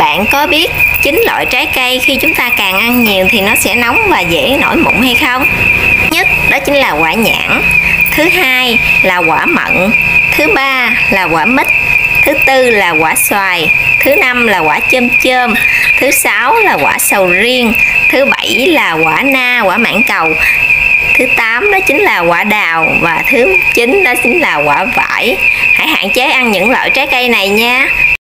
Bạn có biết 9 loại trái cây khi chúng ta càng ăn nhiều thì nó sẽ nóng và dễ nổi mụn hay không? Nhất đó chính là quả nhãn, thứ hai là quả mận, thứ ba là quả mít, thứ tư là quả xoài, thứ năm là quả chôm chôm, thứ sáu là quả sầu riêng, thứ bảy là quả na, quả mãng cầu, thứ 8 đó chính là quả đào và thứ 9 đó chính là quả vải. Hãy hạn chế ăn những loại trái cây này nha.